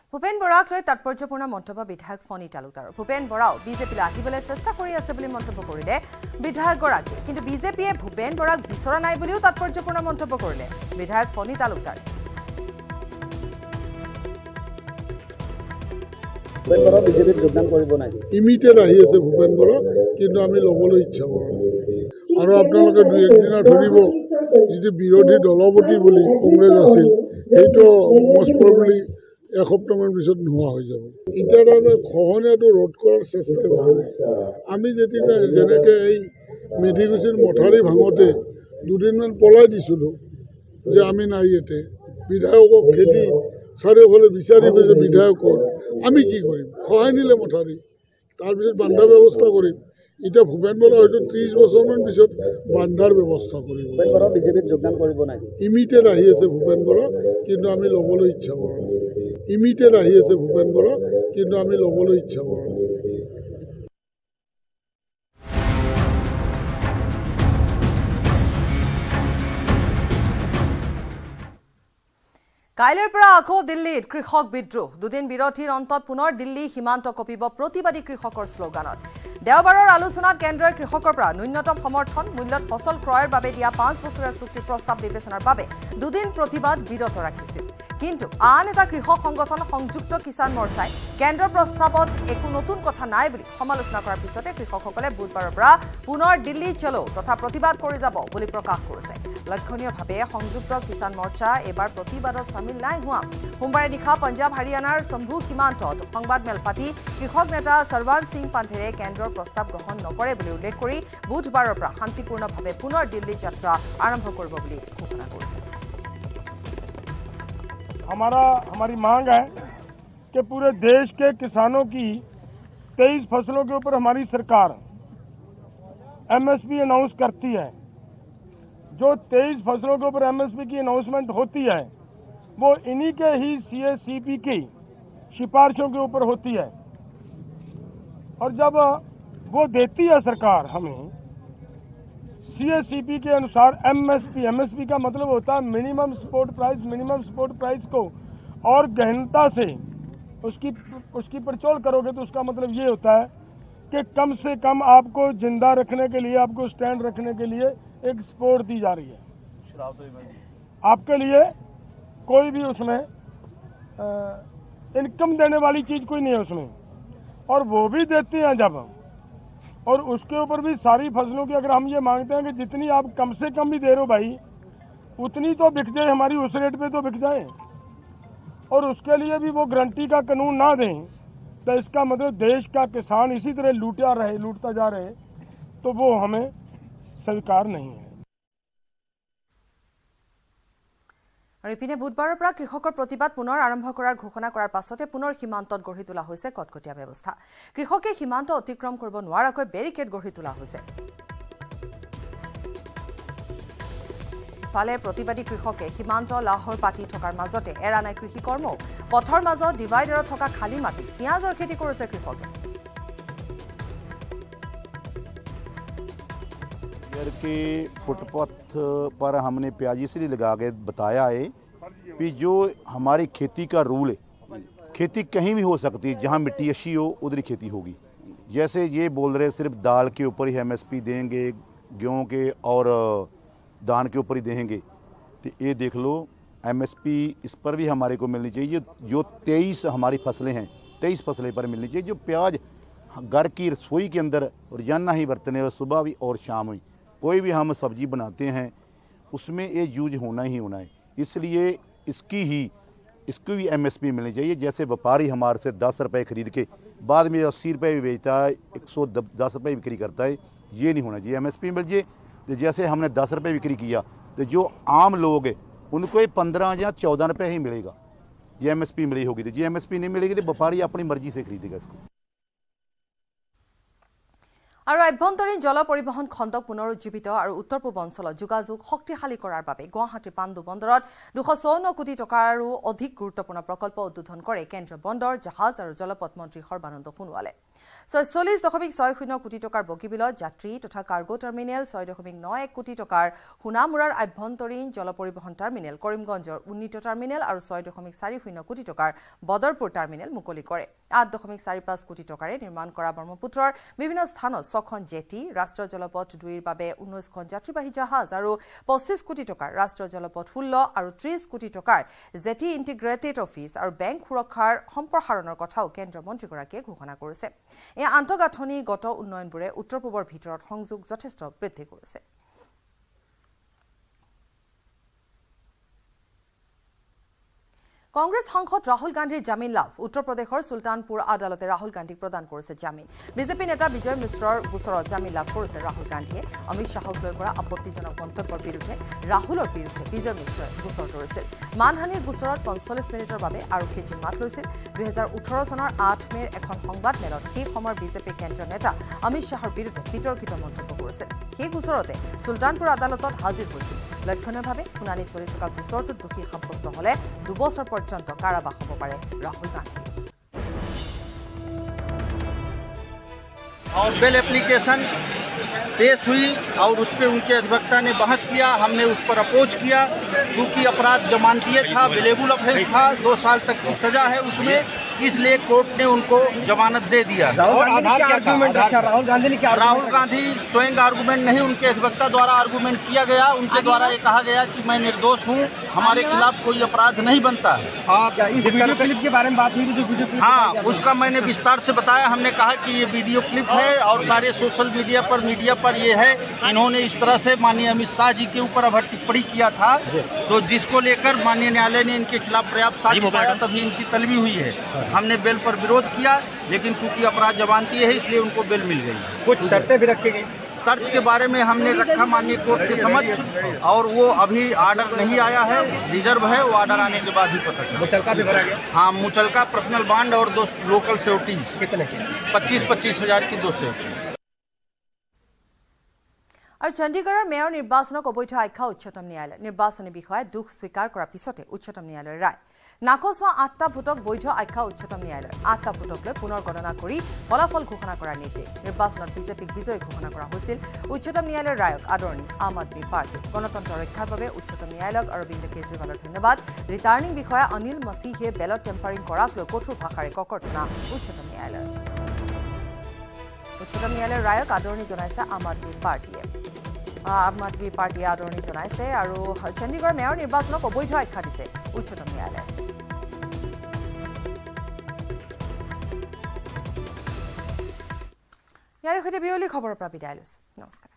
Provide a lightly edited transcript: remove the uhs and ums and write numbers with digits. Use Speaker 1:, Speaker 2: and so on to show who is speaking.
Speaker 1: ভূপেন বৰাক লৈ তাৎপৰ্যপূৰ্ণ মন্তব্য বিধায়ক ফণী তালুকদাৰৰ। ভূপেন বৰাও বিজেপিলৈ আহিবলৈ চেষ্টা কৰি আছে বুলি মন্তব্য কৰিলে বিধায়কগৰাকীয়ে। কিন্তু বিজেপিয়ে ভূপেন বৰাক বিচৰা নাই বুলিও তাৎপৰ্যপূৰ্ণ মন্তব্য কৰিলে বিধায়ক ফণী তালুকদাৰ।
Speaker 2: ভূপেন বৰা বিজেপিত যোগদান কৰিব নাই।
Speaker 3: ইমিডিয়েট আহি আছে ভূপেন বৰা, কিন্তু আমি ল'বলৈ ইচ্ছা কৰোঁ। আৰু আপোনালোকে দুই একদিনা ধৰিব যিটো বিৰোধী দলপতি বুলি কংগ্ৰেছ আছিল, সেইটো মষ্ট প্ৰবেবলি এসপ্তাহমান পিছত নোহোৱা হৈ যাব। এতিয়া তাৰমানে খহনীয়াটো ৰোধ কৰাৰ চেষ্টা কৰা নাই। আমি যেতিয়া যেনেকৈ এই মেধিকুছিৰ মথাউৰি ভাঙোতে দুদিনমান পলাই দিছিলোঁ যে আমি নাই ইয়াতে, বিধায়কক খেদি চাৰিওফালে বিচাৰি ফুৰিছে বিধায়কৰ, আমি কি কৰিম? খহাই নিলে মথাউৰি, তাৰপিছত বান্ধা ব্যৱস্থা কৰিম। এতিয়া ভূপেন বৰা হয়তো 30 বছৰমান পিছত বান্ধাৰ ব্যৱস্থা কৰিব।
Speaker 2: ভূপেন বৰা বিজেপিত যোগদান কৰিব নাই।
Speaker 3: ইমিডিয়েট আহি আছে ভূপেন বৰা, কিন্তু আমি ল'বলৈ ইচ্ছা কৰোঁ। ইমিডিয়েট আহি আছে ভূপেন বৰা, কিন্তু আমি ল'বলৈ ইচ্ছা কৰোঁ।
Speaker 1: কাইলৈৰ পৰা আকৌ দিল্লীত কৃষক বিদ্ৰোহ। দুদিন বিৰতিৰ অন্তত পুনৰ দিল্লী সীমান্ত কঁপিব প্ৰতিবাদী কৃষকৰ শ্লোগানত। দেওবাৰৰ আলোচনাত কেন্দ্ৰই কৃষকৰ পৰা ন্যূনতম সমৰ্থন মূল্যত ফচল ক্ৰয়ৰ বাবে দিয়া 5 বছৰীয়া চুক্তিৰ প্ৰস্তাৱ বিবেচনাৰ বাবে দুদিন প্ৰতিবাদ বিৰত ৰাখিছিল। কিন্তু আন এটা কৃষক সংগঠন সংযুক্ত কিষাণ মৰ্চাই কেন্দ্ৰৰ প্ৰস্তাৱত একো নতুন কথা নাই বুলি সমালোচনা কৰাৰ পিছতে কৃষকসকলে বুধবাৰৰ পৰা পুনৰ দিল্লী চলো তথা প্ৰতিবাদ কৰি যাব বুলি প্ৰকাশ কৰিছে। লক্ষণীয়ভাৱে সংযুক্ত কিষাণ মৰ্চা এইবাৰ প্ৰতিবাদত চামিল নাই হোৱা। সোমবাৰে নিশা পঞ্জাৱ হাৰিয়ানাৰ শম্ভু সীমান্তত সংবাদমেল পাতি কৃষক নেতা সৰ্বান সিং পান্ধেৰে কেন্দ্ৰৰ প্ৰস্তাৱ গ্ৰহণ নকৰে বুলি উল্লেখ কৰি বুধবাৰৰ পৰা শান্তিপূৰ্ণভাৱে পুনৰ দিল্লী যাত্ৰা আৰম্ভ কৰিব বুলি ঘোষণা কৰিছে।
Speaker 4: हमारी मांग है कि पूरे देश के किसानों की 23 फसलों के ऊपर हमारी सरकार एमएसपी अनाउंस करती है। जो 23 फसलों के ऊपर एमएसपी की अनाउंसमेंट होती है वो इन्हीं के ही सीएससीपी की सिफारिशों के ऊपर होती है। और जब वो देती है सरकार हमें सीएससीपी के अनुसार एमएसपी का मतलब होता है मिनिमम सपोर्ट प्राइस को और गहनता से उसकी परचौल करोगे तो उसका मतलब ये होता है कि कम से कम आपको जिंदा रखने के लिए, आपको स्टैंड रखने के लिए एक सपोर्ट दी जा रही है। आपके लिए कोई भी उसमें इनकम देने वाली चीज कोई नहीं है उसमें, और वो भी देते हैं जब, और उसके ऊपर भी सारी फसलों की अगर हम ये मांगते हैं कि जितनी आप कम से कम भी दे रहे हो भाई, उतनी तो बिक जाए हमारी, उस रेट पे तो बिक जाए, और उसके लिए भी वो गारंटी का कानून ना दें, तो इसका मतलब देश का किसान इसी तरह लूटता जा रहे, तो वो हमें स्वीकार नहीं है।
Speaker 1: আৰু ইপিনে বুধবাৰৰ পৰা কৃষকৰ প্ৰতিবাদ পুনৰ আৰম্ভ কৰাৰ ঘোষণা কৰাৰ পাছতে পুনৰ সীমান্তত গঢ়ি তোলা হৈছে কটকটীয়া ব্যৱস্থা। কৃষকে সীমান্ত অতিক্ৰম কৰিব নোৱাৰাকৈ বেৰিকেড গঢ়ি তোলা হৈছে। ইফালে প্ৰতিবাদী কৃষকে সীমান্ত লাহৰ পাতি থকাৰ মাজতে এৰা নাই কৃষি কৰ্ম। পথৰ মাজত ডিভাইডাৰত থকা খালী মাটি পিঁয়াজৰ খেতি কৰিছে কৃষকে।
Speaker 5: के फुटपाथ पर हमने प्याज इसलिए लगा के बताया है कि जो हमारी खेती का रूल है, खेती कहीं भी हो सकती है, जहाँ मिट्टी अच्छी हो उधर ही खेती होगी। जैसे ये बोल रहे सिर्फ दाल के ऊपर ही एमएसपी देंगे, गेहूँ के और धान के ऊपर ही देंगे, तो ये देख लो एमएसपी इस पर भी हमारे को मिलनी चाहिए। जो 23 हमारी फसलें हैं, 23 फसलें पर मिलनी चाहिए। जो प्याज घर की रसोई के अंदर रोजाना ही बरतने, सुबह भी और शाम हुई कोई भी हम सब्जी बनाते हैं उसमें ये यूज होना ही होना है। इसलिए इसकी भी एमएसपी मिलनी चाहिए। जैसे व्यापारी हमारे से 10 रुपये खरीद के बाद में 80 रुपये भी बेचता है, 110 रुपये बिक्री करता है, ये नहीं होना चाहिए। एमएसपी मिल जाए। तो जैसे हमने 10 रुपये बिक्री किया तो जो आम लोग हैं उनको 15 या 14 रुपये ही मिलेगा। ये एमएसपी मिली होगी, तो ये एमएसपी नहीं मिलेगी तो व्यापारी अपनी मर्जी से खरीदेगा इसको।
Speaker 1: আৰু আভ্যন্তৰীণ জল পৰিবহণ খণ্ডক পুনৰুজ্জীৱিত আৰু উত্তৰ পূব অঞ্চলত যোগাযোগ শক্তিশালী কৰাৰ বাবে গুৱাহাটী পাণ্ডু বন্দৰত 254 কোটি টকাৰো অধিক গুৰুত্বপূৰ্ণ প্ৰকল্প উদ্বোধন কৰে কেন্দ্ৰীয় বন্দৰ জাহাজ আৰু জলপথ মন্ত্ৰী সৰ্বানন্দ সোণোৱালে 46.60 কোটি টকাৰ বগীবিলত যাত্ৰী তথা কাৰ্গো টাৰ্মিনেল 6.91 কোটি টকাৰ সোণামুৰাৰ আভ্যন্তৰীণ জল পৰিবহণ টাৰ্মিনেল কৰিমগঞ্জৰ উন্নীত টাৰ্মিনেল আৰু 6.40 কোটি টকাৰ বদৰপুৰ টাৰ্মিনেল মুকলি কৰে 8.45 কোটি টকাৰে নিৰ্মাণ কৰা ব্ৰহ্মপুত্ৰৰ বিভিন্ন স্থানত 6খন জেটি ৰাষ্ট্ৰীয় জলপথ 2ৰ বাবে 19খন যাত্ৰীবাহী জাহাজ আৰু 25 কোটি টকাৰ ৰাষ্ট্ৰীয় জলপথ 16 আৰু 30 কোটি টকাৰ জেটি ইন্টিগ্ৰেটেড অফিচ আৰু বেংক সুৰক্ষাৰ সম্প্ৰসাৰণৰ কথাও কেন্দ্ৰীয় মন্ত্ৰীগৰাকীয়ে ঘোষণা কৰিছে এই আন্তঃগাঁথনিগত উন্নয়নবোৰে উত্তৰ পূবৰ ভিতৰত সংযোগ যথেষ্ট বৃদ্ধি কৰিছে কংগ্ৰেছ সাংসদ ৰাহুল গান্ধীৰ জামিন লাভ উত্তৰ প্ৰদেশৰ সুলতানপুৰ আদালতে ৰাহুল গান্ধীক প্ৰদান কৰিছে জামিন বিজেপি নেতা বিজয় মিশ্ৰৰ গোচৰত জামিন লাভ কৰিছে ৰাহুল গান্ধীয়ে অমিত শাহক লৈ কৰা আপত্তিজনক মন্তব্যৰ বিৰুদ্ধে ৰাহুলৰ বিৰুদ্ধে বিজয় মিশ্ৰই গোচৰ তৰিছিল মানহানিৰ গোচৰত 45 মিনিটৰ বাবে আৰক্ষীয়ে জিম্মাত লৈছিল 2018 চনৰ 8 মেৰ এখন সংবাদ মেলত সেই সময়ৰ বিজেপিৰ কেন্দ্ৰীয় নেতা অমিত শাহৰ বিৰুদ্ধে বিতৰ্কিত মন্তব্য কৰিছিল সেই গোচৰতে সুলতানপুৰ আদালতত হাজিৰ হৈছিল লক্ষণীয়ভাৱে শুনানি চলি থকা গোচৰটোত দোষী সাব্যস্ত হলে 2 বছৰ পৰ্যন্ত কাৰাবাস হ'ব পাৰে ৰাহুল গান্ধী
Speaker 6: और बेल एप्लीकेशन पेश हुई और उस पर उनके अधिवक्ता ने बहस किया हमने उस पर अपोज किया चूंकि अपराध जमानतीय था बेलेबल ऑफेंस था 2 साल तक की सजा है उसमें इसलिए कोर्ट ने उनको जमानत दे दिया राहुल गांधी स्वयं आर्गूमेंट नहीं उनके अधिवक्ता द्वारा आर्गूमेंट किया गया उनके द्वारा ये कहा गया कि मैं निर्दोष हूँ हमारे खिलाफ कोई अपराध नहीं बनता
Speaker 2: वीडियो क्लिप के बारे में बात हुई थी जो वीडियो क्लिप
Speaker 6: हाँ उसका मैंने विस्तार से बताया हमने कहा कि ये वीडियो क्लिप है और सारे सोशल मीडिया पर ये है इन्होंने इस तरह से माननीय अमित शाह जी के ऊपर अब टिप्पणी किया था तो जिसको लेकर माननीय न्यायालय ने इनके खिलाफ पर्याप्त साक्ष्य पाया तभी इनकी तलबी हुई है हमने बेल पर विरोध किया लेकिन चूंकि अपराध जमानतीय है इसलिए उनको बेल मिल गई
Speaker 2: कुछ शर्तें भी रखी गई
Speaker 6: शर्त के बारे में हमने रखा माननीय कोर्ट के समक्ष और वो अभी ऑर्डर नहीं आया है रिजर्व है वो ऑर्डर आने के बाद ही पता चलेगा
Speaker 2: मुचलका भी भरा गया
Speaker 6: हाँ मुचलका पर्सनल बॉन्ड और 2 लोकल सिक्योरिटीज
Speaker 2: कितने की
Speaker 6: 25 हजार की 2 सिक्योरिटी
Speaker 1: আৰু চণ্ডীগড়ৰ মেয়ৰ নিৰ্বাচনক অবৈধ আখ্যা উচ্চতম ন্যায়ালয় নিৰ্বাচনী বিষয়ে দুখ স্বীকাৰ কৰাৰ পিছতে উচ্চতম ন্যায়ালয়ৰ ৰায় নাকচ হোৱা 8টা ভোটক বৈধ আখ্যা উচ্চতম ন্যায়ালয় 8টা ভোটক লৈ পুনৰ গণনা কৰি ফলাফল ঘোষণা কৰাৰ নিৰ্দেশ নিৰ্বাচনত বিজেপিক বিজয়ী ঘোষণা কৰা হৈছিল উচ্চতম ন্যায়ালয়ৰ ৰায়ক আদৰণি আম আদমী পাৰ্টি গণতন্ত্ৰ ৰক্ষাৰ বাবে উচ্চতম ন্যায়ালয়ক অৰবিন্দ কেজৰিৱালৰ ধন্যবাদ ৰিটাৰ্নিং বিষয়া অনিল মছিহে বেলট টেম্পাৰিং কৰাক লৈ কঠোৰ ভাষাৰে ককৰ্তনা উচ্চতম ন্যায়ালয়ৰ ৰায়ক আদৰণি জনাইছে আম আদমী পাৰ্টিয়ে আদৰণি জনাইছে আৰু চণ্ডীগড় মেয়ৰ নিৰ্বাচনক অবৈধ আখ্যা দিছে উচ্চতম ন্যায়ালয়ে ইয়াৰ সৈতে বিয়লি খবৰৰ পৰা বিদায় লৈছো নমস্কাৰ